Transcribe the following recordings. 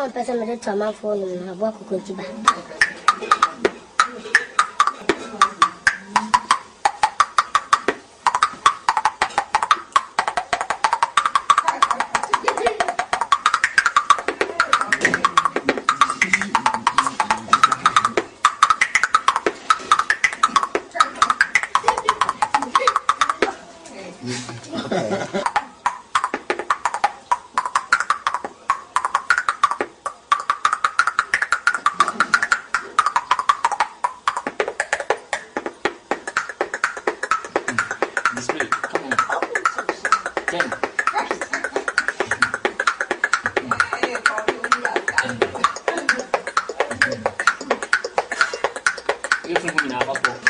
one person made to a man phone and a walk with you. Io sono combinato a poco.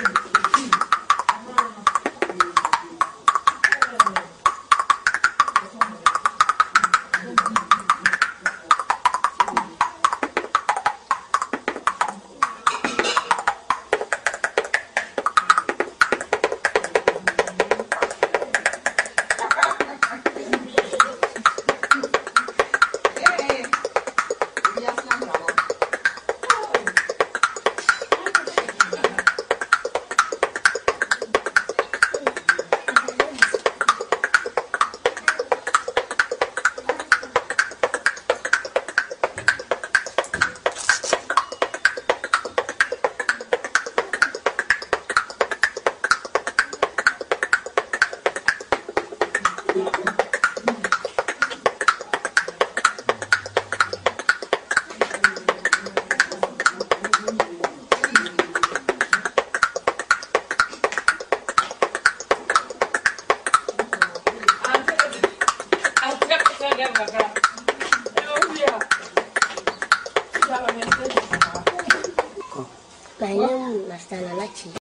My name is Master Nanachi.